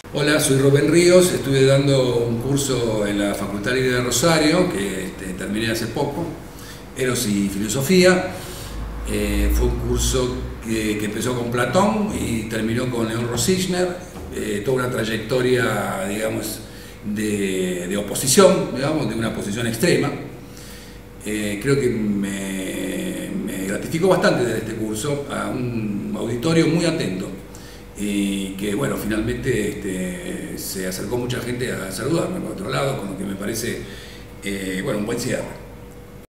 Hola, soy Rubén Ríos, estuve dando un curso en la Facultad Libre de Rosario, que terminé hace poco, Eros y Filosofía. Fue un curso que empezó con Platón y terminó con León Rosichner, toda una trayectoria, digamos, de oposición, digamos, de una posición extrema. Creo que me gratificó bastante de este curso, a un auditorio muy atento y que bueno, finalmente se acercó mucha gente a saludarme por otro lado, con lo que me parece bueno, un buen cierre.